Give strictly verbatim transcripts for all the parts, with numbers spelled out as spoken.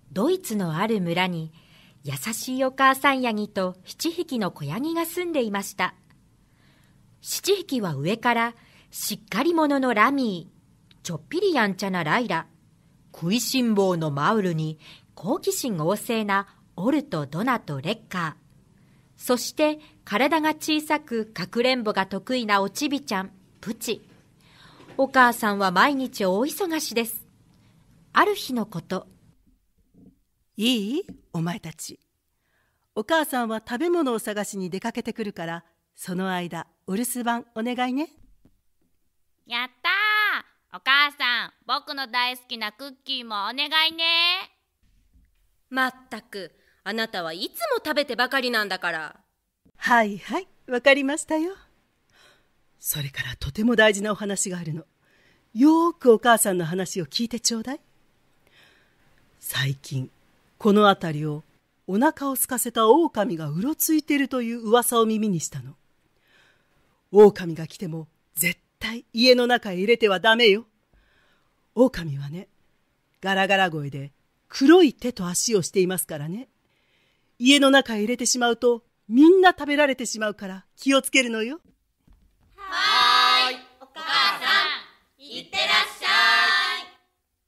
ドイツのある村に優しいお母さんヤギと七匹の子ヤギが住んでいました。七匹は上からしっかり者のラミー、ちょっぴりやんちゃなライラ、食いしん坊のマウルに好奇心旺盛なオルとドナとレッカー、そして体が小さくかくれんぼが得意なおちびちゃんプチ。お母さんは毎日大忙しです。ある日のこと。 いい？お前たち。お母さんは食べ物を探しに出かけてくるから、その間お留守番お願いね。 やったー！お母さん、僕の大好きなクッキーもお願いね。 まったく、あなたはいつも食べてばかりなんだから。 はいはい、わかりましたよ。それからとても大事なお話があるの。よーくお母さんの話を聞いてちょうだい。最近この辺りをお腹を空かせた狼がうろついているという噂を耳にしたの。狼が来ても絶対家の中へ入れてはダメよ。狼はね、ガラガラ声で黒い手と足をしていますからね。家の中へ入れてしまうとみんな食べられてしまうから気をつけるのよ。 はーい、お母さん、いってらっしゃい。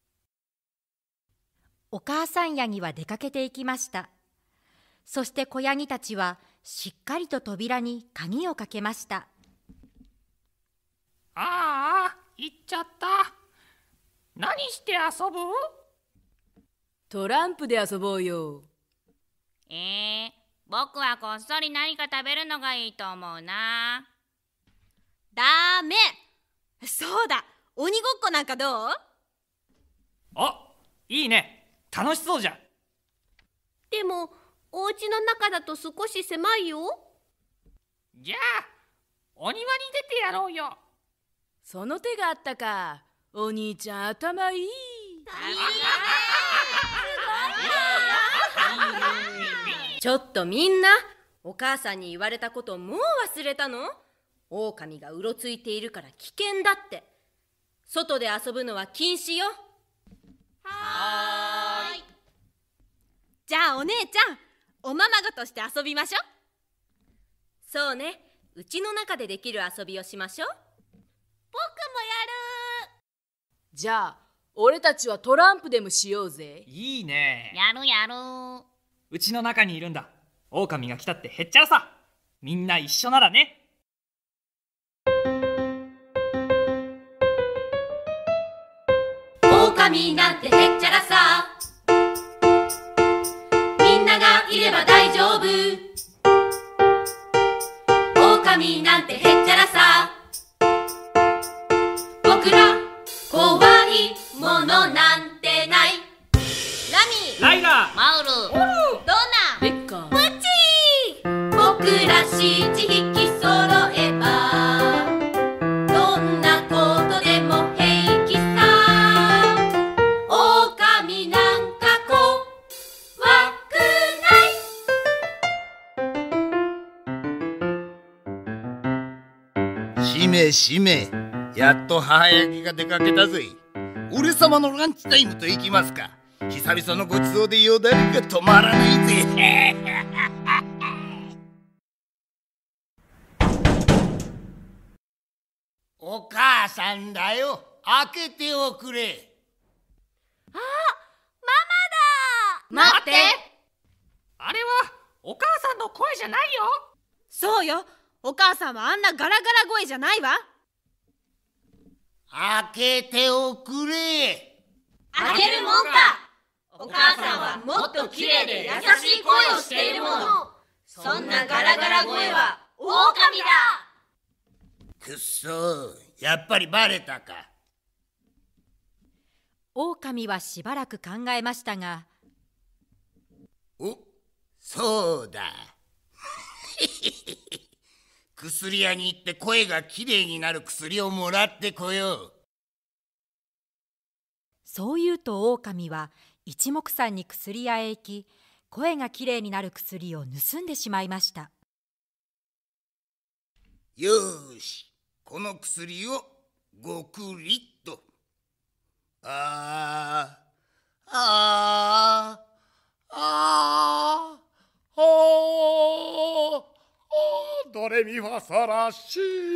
お母さんヤギは出かけていきました。そして子ヤギたちはしっかりと扉に鍵をかけました。 ああ、行っちゃった。何して遊ぶ？ トランプで遊ぼうよ。 えー、僕はこっそり何か食べるのがいいと思うな。 ダメ。そうだ、鬼ごっこなんかどう？ あ、いいね。楽しそうじゃん。 でもお家の中だと少し狭いよ。 じゃあお庭に出てやろうよ。 その手があったか。お兄ちゃん頭いい。 ちょっとみんな、お母さんに言われたこともう忘れたの？狼がうろついているから危険だって。外で遊ぶのは禁止よ。 はーい。 じゃあお姉ちゃん、おままごとして遊びましょ。そうね、うちの中でできる遊びをしましょ。 僕もやる。 じゃあ俺たちはトランプでもしようぜ。 いいね。 やるやる。 うちの中にいるんだ。狼が来たってへっちゃらさ。みんな一緒ならね。 狼なんてへっちゃらさ。みんながいれば大丈夫。狼なんてへっちゃらさ。僕ら怖いものなんてない。 ラミー、 ライラ、 マウル、 ドナ、 レッカー、 プチー。 僕ら七匹揃えばどんなことでも平気さ。狼なんか怖くない。しめしめ、やっと母ヤギが出かけたぜ。俺様のランチタイムと行きますか。久々のごちそうでよだれが止まらないぜ。お母さんだよ、開けておくれ。 あ、ママだ。 待って。 あれはお母さんの声じゃないよ。 そうよ、お母さんはあんなガラガラ声じゃないわ。 開けておくれ。 開けるもんか。お母さんはもっと綺麗で優しい声をしているもの。そんなガラガラ声は狼だ。 くっそー、やっぱりバレたか。 狼はしばらく考えましたが、 お、そうだ。薬屋に行って声がきれいになる薬をもらってこよう。 そう言うと狼は一目散に薬屋へ行き、声がきれいになる薬を盗んでしまいました。 よーし、この薬をごくりっと。あーあレミファソラシ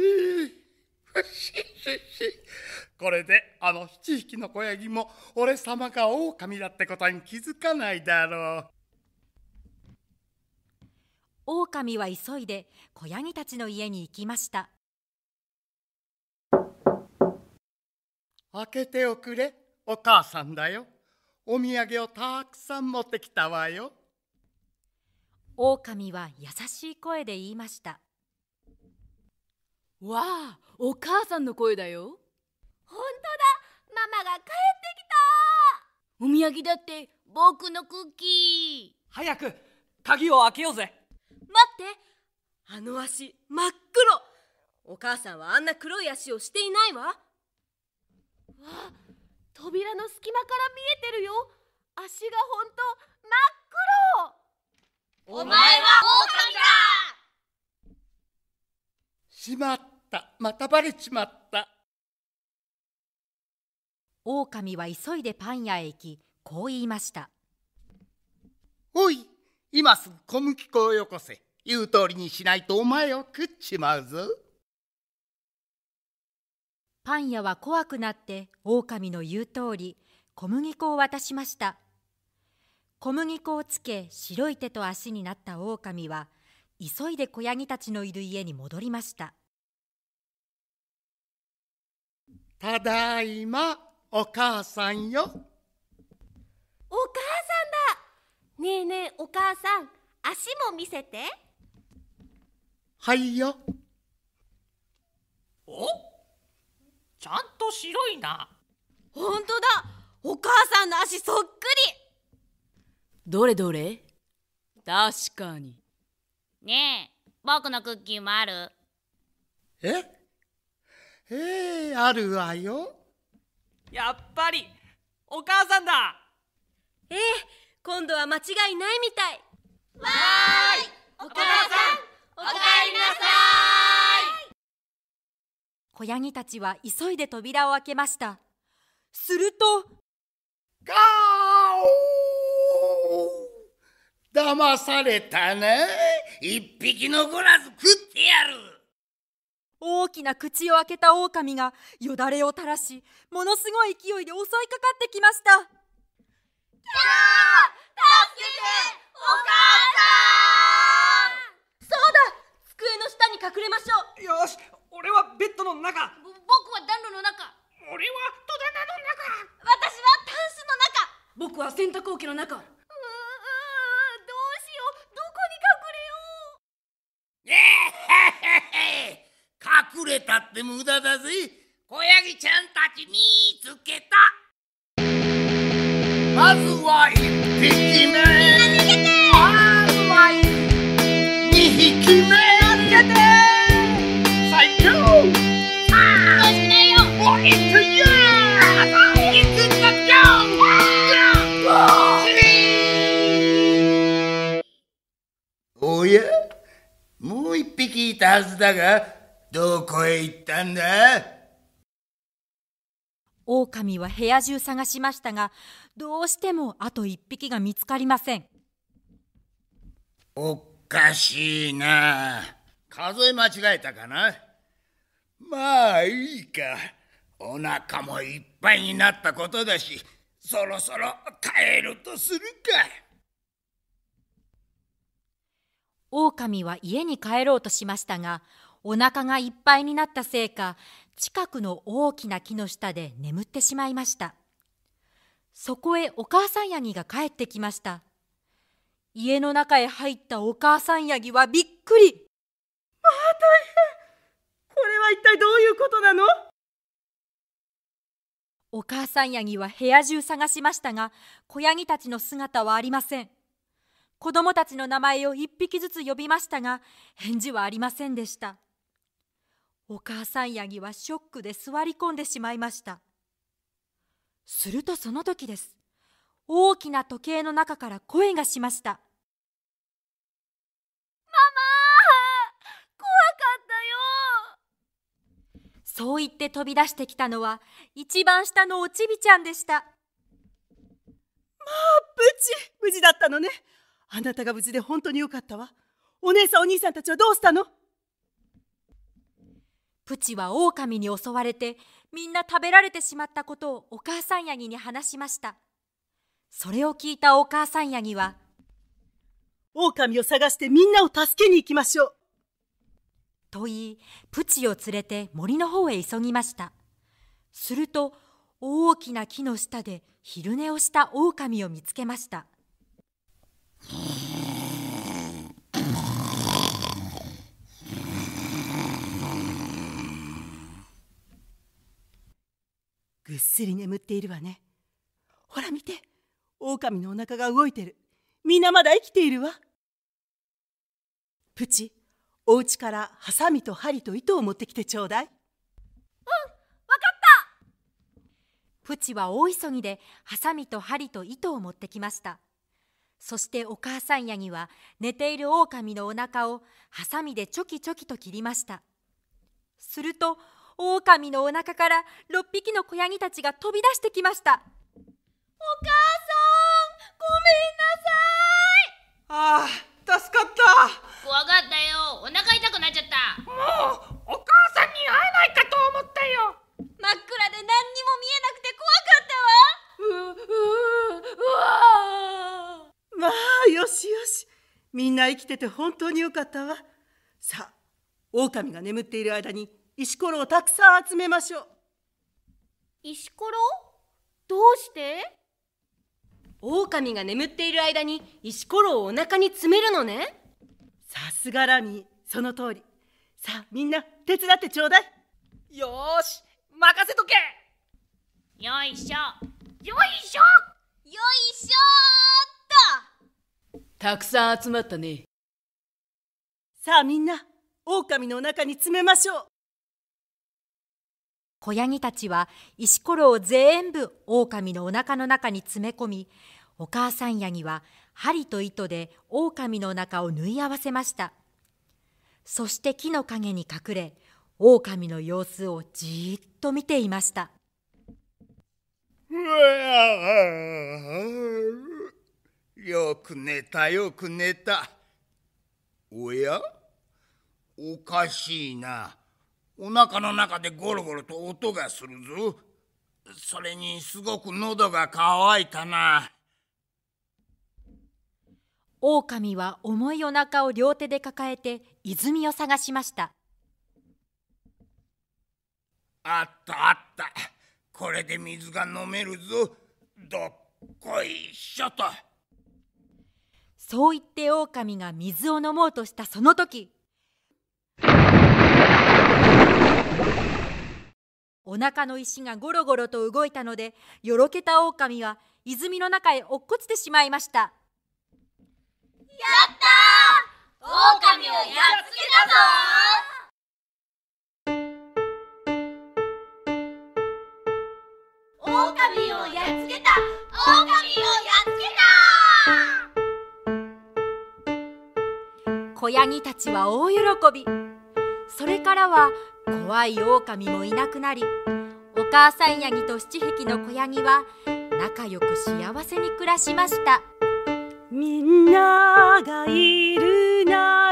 これであの七匹の子ヤギも俺様が狼だってことに気づかないだろう。 狼は急いで子ヤギたちの家に行きました。 開けておくれ、お母さんだよ。お土産をたくさん持ってきたわよ。 狼は優しい声で言いました。 わあ、お母さんの声だよ。 ほんとだ、ママが帰ってきた。 お土産だって僕のクッキー。 早く鍵を開けようぜ。 待って、あの足真っ黒。お母さんはあんな黒い足をしていないわ。 わあ、扉の隙間から見えてるよ。足がほんと真っ黒。 お前は狼だ。 しまった、またバレちまった。 狼は急いでパン屋へ行き、こう言いました。 おい、今すぐ小麦粉をよこせ。言う通りにしないとお前を食っちまうぞ。 パン屋は怖くなって狼の言う通り小麦粉を渡しました。小麦粉をつけ白い手と足になった狼は急いで子ヤギたちのいる家に戻りました。 ただいま、お母さんよ。 お母さんだ。ねえねえ、お母さん、足も見せて。 はいよ。 お、ちゃんと白いな。 ほんとだ、お母さんの足そっくり。 どれどれ。確かに。 ねえ、僕のクッキーもある？ ええー、あるわよ。 やっぱりお母さんだ。 ええ、今度は間違いないみたい。 わーい、お母さん、おかえりなさい。 子ヤギたちは急いで扉を開けました。すると、 ガオー、騙されたね。一匹残らず食ってやる。 大きな口を開けた狼がよだれを垂らし、ものすごい勢いで襲いかかってきました。 キャー、助けて、お母さん。 そうだ、机の下に隠れましょう。 よし、俺はベッドの中。 僕は暖炉の中。 俺は戸棚の中。 私はタンスの中。 僕は洗濯機の中。 うーん、どうしよう、どこに隠れよう。 えへへへ、隠れたって無駄だぜ。子ヤギちゃんたち見つけた。まずは一匹目。まずは二匹目。最強。 欲しくないよ。 おいっとやー。いくぞよ。おや、もう一匹いたはずだが、どこへ行ったんだ？ 狼は部屋中探しましたが、どうしてもあと一匹が見つかりません。 おかしいな。数え間違えたかな。まあいいか。お腹もいっぱいになったことだし、そろそろ帰るとするか。 狼は家に帰ろうとしましたが、お腹がいっぱいになったせいか、近くの大きな木の下で眠ってしまいました。そこへお母さんヤギが帰ってきました。家の中へ入ったお母さんヤギはびっくり。 まあ大変。これは一体どういうことなの？ お母さんヤギは部屋中探しましたが、子ヤギたちの姿はありません。子供たちの名前を一匹ずつ呼びましたが、返事はありませんでした。お母さんヤギはショックで座り込んでしまいました。するとその時です。大きな時計の中から声がしました。ママ、怖かったよ。 そう言って飛び出してきたのは、一番下のおちびちゃんでした。まあ、 無事、無事だったのね。あなたが無事で本当によかったわ。お姉さんお兄さんたちはどうしたの？ プチは狼に襲われてみんな食べられてしまったことをお母さんヤギに話しました。それを聞いたお母さんヤギは、 狼を探してみんなを助けに行きましょう。 と言い、プチを連れて森の方へ急ぎました。すると、大きな木の下で昼寝をした狼を見つけました。 ぐっすり眠っているわね。ほら見て、狼のお腹が動いてる。みんなまだ生きているわ。プチ、お家からハサミと針と糸を持ってきてちょうだい。うん、わかった。プチは大急ぎでハサミと針と糸を持ってきました。そしてお母さんヤギは寝ている狼のお腹をハサミでチョキチョキと切りました。すると狼のお腹からろっぴきの子ヤギたちが飛び出してきました。お母さん、ごめんなさい。ああ、助かった。 怖かったよ。お腹痛くなっちゃった。 もうお母さんに会えないかと思ったよ。 真っ暗で何にも見えなくて怖かったわ。うううわまあ、よしよし。みんな生きてて本当によかったわ。さあ、狼が眠っている間に石ころをたくさん集めましょう。 石ころ？どうして？狼が眠っている間に石ころをお腹に詰めるのね。 さすがラミー、その通り。さあ、みんな手伝ってちょうだい。 よーし、任せとけ。 よいしょよいしょよいしょーっと。 たくさん集まったね。 さあみんな、狼のお腹に詰めましょう。 子ヤギたちは石ころを全部狼のお腹の中に詰め込み、お母さんヤギは針と糸で狼のお腹を縫い合わせました。そして木の陰に隠れ、狼の様子をじーっと見ていました。 よく寝たよく寝た。おや、おかしいな。お腹の中でゴロゴロと音がするぞ。それにすごく喉が渇いたな。 狼は重いお腹を両手で抱えて泉を探しました。 あったあった。これで水が飲めるぞ。どっこいしょと。 そう言って狼が水を飲もうとしたその時、お腹の石がゴロゴロと動いたので、よろけた狼は泉の中へ落っこちてしまいました。やったー！狼をやっつけたぞー！狼をやっつけた！狼をやっつけた！ 子ヤギたちは大喜び。それからは怖い狼もいなくなり、お母さんヤギと七匹の子ヤギは仲良く幸せに暮らしました。 みんながいるな